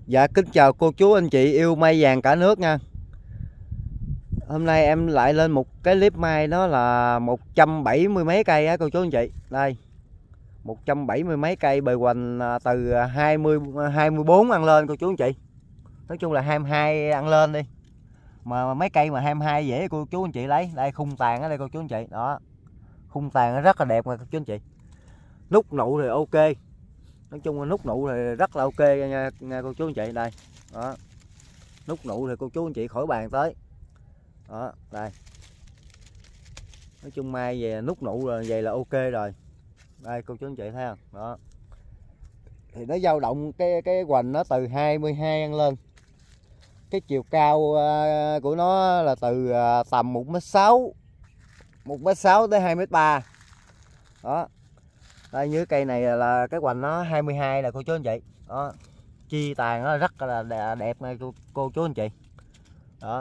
Dạ kính chào cô chú anh chị yêu mai vàng cả nước nha. Hôm nay em lại lên một cái clip mai, nó là 170 mấy cây á cô chú anh chị. Đây, 170 mấy cây bề hoành từ 24 ăn lên cô chú anh chị. Nói chung là 22 ăn lên đi. Mà mấy cây mà 22 dễ cô chú anh chị lấy. Đây khung tàn ở đây cô chú anh chị. Đó. Khung tàn nó rất là đẹp nha cô chú anh chị. Nút nụ thì ok. Nói chung là nút nụ thì rất là ok nha cô chú anh chị. Đây. Đó. Nút nụ thì cô chú anh chị khỏi bàn tới. Đó, đây. Nói chung mai về nút nụ rồi, vậy là ok rồi. Đây cô chú anh chị thấy không? Đó. Thì nó dao động cái hoành nó từ 22 ăn lên. Cái chiều cao của nó là từ tầm 1m6, 1m6 tới 2m3. Đó. Đây như cây này là cái hoành nó 22 là cô chú anh chị. Đó. Chi tàn nó rất là đẹp này cô chú anh chị. Đó.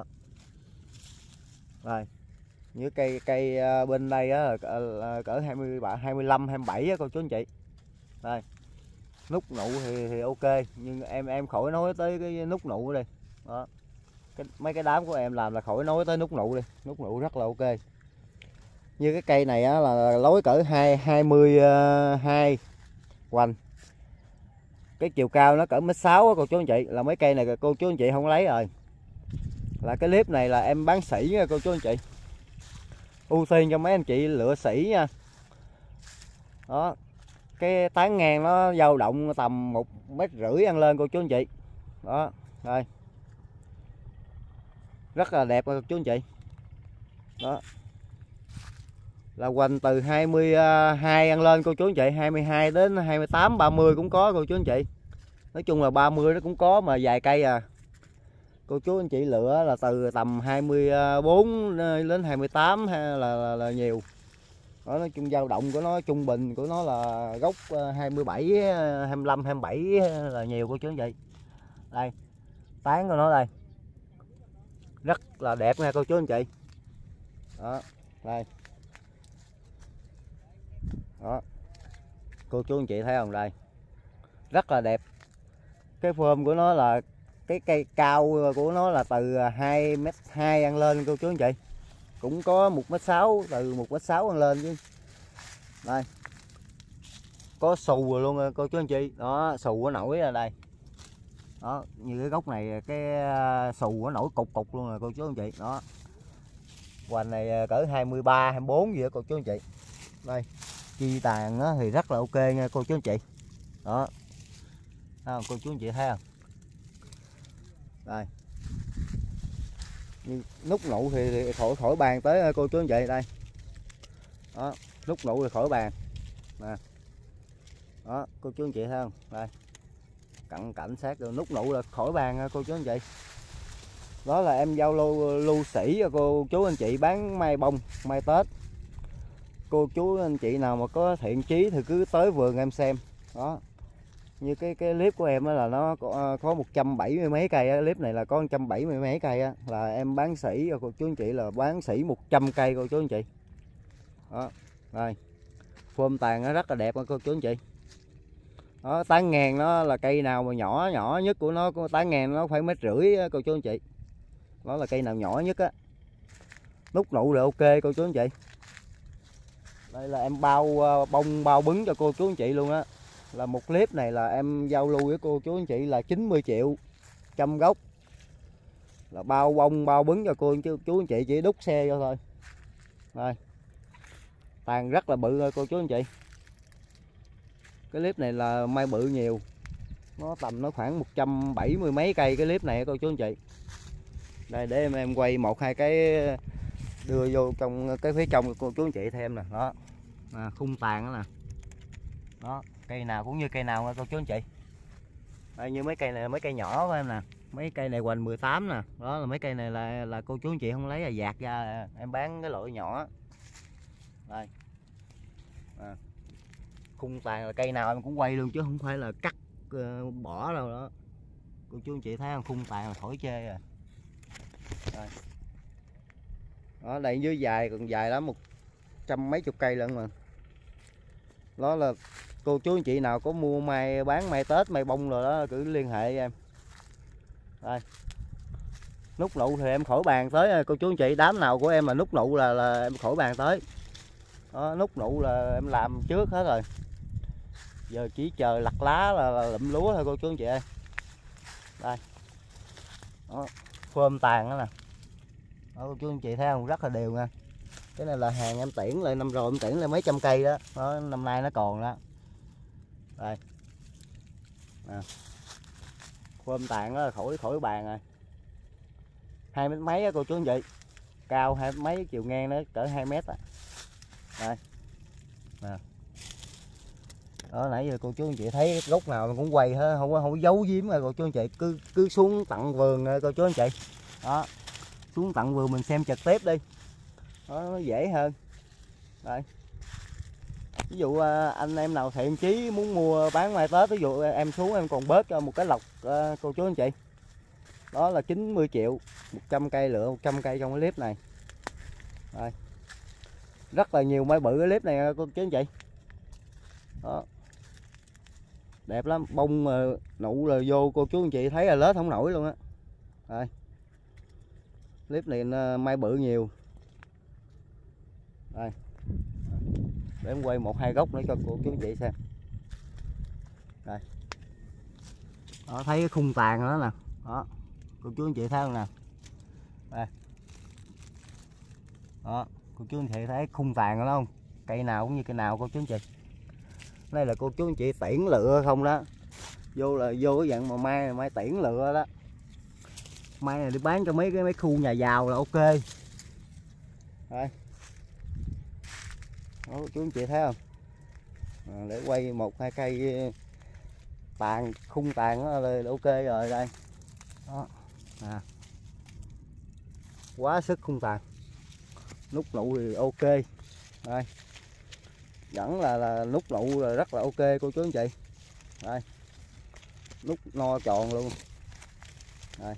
Rồi. Như cây bên đây á là cỡ 27 25 27 á cô chú anh chị. Đây. Nút nụ thì ok, nhưng em khỏi nói tới cái nút nụ đây. Đó. Mấy cái đám của em làm là khỏi nói tới nút nụ đi, nút nụ rất là ok. Như cái cây này á là lối cỡ 22 hoành. Cái chiều cao nó cỡ 1m6 á cô chú anh chị, là mấy cây này cô chú anh chị không lấy rồi. Là cái clip này là em bán sỉ nha cô chú anh chị. Ưu tiên cho mấy anh chị lựa sỉ nha. Đó. Cái tán ngang nó dao động tầm 1,5 m ăn lên cô chú anh chị. Đó. Đây. Rất là đẹp cô chú anh chị. Đó. Là hoành từ 22 ăn lên cô chú anh chị, 22 đến 28 30 cũng có cô chú anh chị. Nói chung là 30 nó cũng có mà vài cây à. Cô chú anh chị lựa là từ tầm 24 đến 28 là nhiều. Đó, nói chung dao động của nó trung bình của nó là gốc 27 25 27 là nhiều cô chú anh chị. Đây. Tán của nó đây. Rất là đẹp nha cô chú anh chị. Đó. Đây. Đó. Cô chú anh chị thấy không? Đây. Rất là đẹp. Cái phơm của nó là cái cây cao của nó là từ 2m2 ăn lên cô chú anh chị. Cũng có 1m6, từ 1m6 ăn lên chứ. Đây. Có xù rồi luôn cô chú anh chị. Đó, xù nó nổi ra đây. Đó, như cái gốc này cái xù nó nổi cục cục luôn rồi cô chú anh chị. Đó. Hoành này cỡ 23 24 gì đó cô chú anh chị. Đây. Chi tàn thì rất là ok nha cô chú anh chị. Đó. Thấy không? Cô chú anh chị thấy không? Đây. Nút nụ thì khỏi bàn tới cô chú anh chị. Đây. Đó. Nút nụ thì khỏi bàn nè. Đó cô chú anh chị thấy không? Đây. Cận cảnh sát rồi, nút nụ là khỏi bàn cô chú anh chị. Đó là em giao lưu sĩ cho cô chú anh chị bán mai bông, mai Tết. Cô chú anh chị nào mà có thiện chí thì cứ tới vườn em xem. Đó. Như cái clip của em là nó có 170 mấy cây á, clip này là có 170 mấy cây á, là em bán sỉ cho cô chú anh chị là bán sỉ 100 cây cô chú anh chị. Đó. Đây. Phơm tàn nó rất là đẹp cô chú anh chị. Đó, tán ngang nó là cây nào mà nhỏ nhỏ nhất của nó, tán ngang nó phải 1,5 m cô chú anh chị. Đó là cây nào nhỏ nhất á. Nút nụ là ok cô chú anh chị. Đây là em bông bao bứng cho cô chú anh chị luôn á. Là một clip này là em giao lưu với cô chú anh chị là 90 triệu trăm gốc. Là bao bông bao bứng cho cô chú anh chị, chỉ đúc xe vô thôi. Đây. Tàn rất là bự thôi cô chú anh chị. Cái clip này là mai bự nhiều. Nó tầm nó khoảng 170 mấy cây cái clip này cô chú anh chị. Đây để em quay một hai cái đưa vô trong cái phía trong cô chú anh chị thêm nè. Đó. Khung tàn đó nè. Đó, cây nào cũng như cây nào nha cô chú anh chị. Đây, như mấy cây này là mấy cây nhỏ của em nè. Mấy cây này hoành 18 nè. Đó là mấy cây này là cô chú anh chị không lấy là dạt ra em bán cái loại nhỏ. Đây. Khung tàn là cây nào em cũng quay luôn chứ không phải là cắt bỏ đâu đó. Cô chú anh chị thấy không? Khung tàn là khỏi chê rồi. Đây. Đó, đây dưới dài còn dài lắm, 100 mấy chục cây lận mà. Đó là cô chú anh chị nào có mua mai bán mai Tết mai bông rồi đó cứ liên hệ với em. Đây. Nút nụ thì em khỏi bàn tới cô chú anh chị, đám nào của em mà nút nụ là em khỏi bàn tới. Đó, nút nụ là em làm trước hết rồi. Giờ chỉ chờ lặt lá là lụm lúa thôi cô chú anh chị ơi. Đây. Đó, phơm tàn đó nè. Đó, cô chú anh chị thấy không, rất là đều nha. Cái này là hàng em tiễn lại năm rồi, em tiễn lại mấy trăm cây đó. Đó, năm nay nó còn đó. Đây. Nè. Phơm tàn đó là khỏi bàn rồi. 2 mét mấy á cô chú anh chị. Cao 2 mét mấy, chiều ngang nó cỡ 2 mét á. Đây. Nè. Đó, nãy giờ cô chú anh chị thấy gốc nào mình cũng quay hết, không có giấu giếm rồi cô chú anh chị, cứ xuống tận vườn cô chú anh chị. Đó. Xuống tận vườn mình xem trực tiếp đi. Đó, nó dễ hơn. Đây. Ví dụ anh em nào thiện chí muốn mua bán mai Tết, ví dụ em xuống em còn bớt cho một cái lọc cô chú anh chị. Đó là 90 triệu 100 cây, lựa 100 cây trong cái clip này. Đây. Rất là nhiều mai bự cái clip này cô chú anh chị. Đó. Đẹp lắm, bông nụ là vô cô chú anh chị thấy là lết không nổi luôn á. Đây. Clip này mai bự nhiều. Đây. Để em quay 1-2 gốc nữa cho cô chú anh chị xem. Đây. Đó, thấy cái khung tàn đó nè. Đó. Cô chú anh chị thấy không nè. Đây. Đó, cô chú anh chị thấy khung tàn đó không? Cây nào cũng như cây nào cô chú anh chị. Đây là cô chú anh chị tiễn lựa không đó. Vô cái dạng mà mai tiễn lựa đó. Mai này đi bán cho mấy khu nhà giàu là ok. Đây. Đó, cô chú anh chị thấy không? Để quay 1-2 cây tàn, khung tàn đó là ok rồi. Đây. Đó. À. Quá sức khung tàn. Nút nụ thì ok. Đây. Vẫn là nút nụ là rất là ok cô chú anh chị. Đây. Nút no tròn luôn. Đây.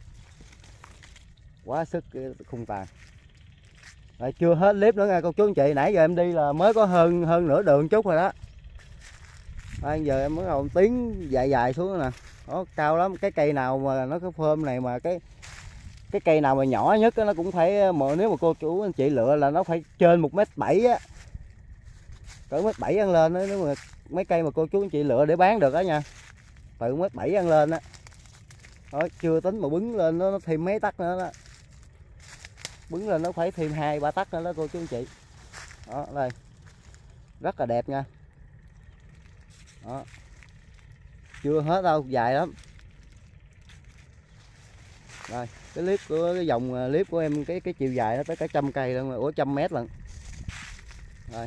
Quá sức cái khung tàn. Đây, chưa hết clip nữa nha cô chú anh chị, nãy giờ em đi là mới có hơn nửa đường chút rồi đó. Đây, giờ em mới đầu tiến dài xuống nè. Đó, cao lắm. Cái cây nào mà nó có phơm này mà cái cây nào mà nhỏ nhất đó, nó cũng phải, nếu mà cô chú anh chị lựa là nó phải trên 1m7 á, cỡ 1m7 ăn lên đó. Nếu mà mấy cây mà cô chú anh chị lựa để bán được đó nha, từ 1m7 ăn lên đó. Đó, chưa tính mà bứng lên nó thêm mấy tấc nữa đó, bứng lên nó phải thêm 2-3 tấc nữa đó cô chú anh chị. Đó, đây rất là đẹp nha. Đó, chưa hết đâu, dài lắm. Rồi cái clip của cái dòng clip của em, cái chiều dài nó tới cả 100 cây luôn, ủa 100 mét lần. Rồi.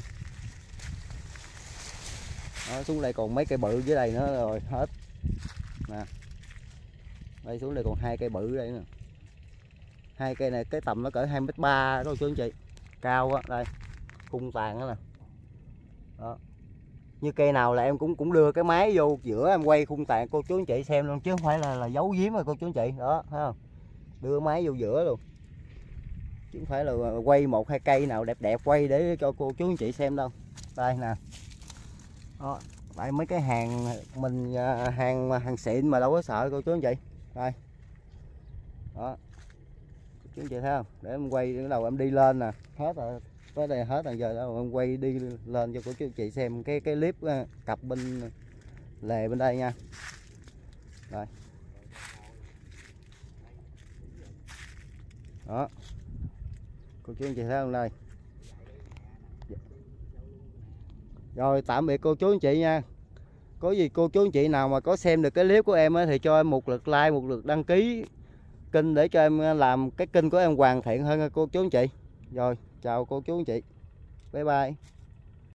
Đó, xuống đây còn mấy cây bự dưới đây nữa rồi hết. Nè. Đây xuống đây còn 2 cây bự đây nè. 2 cây này cái tầm nó cỡ 2m3 đó chú anh chị. Cao á, đây. Khung tàn đó nè. Đó. Như cây nào là em cũng đưa cái máy vô giữa em quay khung tàn cô chú anh chị xem luôn, chứ không phải là giấu giếm rồi cô chú anh chị. Đó, thấy không? Đưa máy vô giữa luôn. Chứ không phải là quay 1-2 cây nào đẹp đẹp quay để cho cô chú anh chị xem đâu. Đây nè. Đó, tại mấy cái hàng mình hàng xịn mà đâu có sợ cô chú anh chị. Đây. Đó. Chú anh chị thấy không? Để em quay cái đầu em đi lên nè, hết rồi. Tới đây hết rồi, giờ đâu em quay đi lên cho cô chú anh chị xem cái clip cặp bên lề bên đây nha. Rồi. Đó. Cô chú anh chị thấy không đây. Rồi tạm biệt cô chú anh chị nha. Có gì cô chú anh chị nào mà có xem được cái clip của em thì cho em một lượt like, một lượt đăng ký kênh để cho em làm cái kênh của em hoàn thiện hơn cô chú anh chị. Rồi chào cô chú anh chị, bye bye.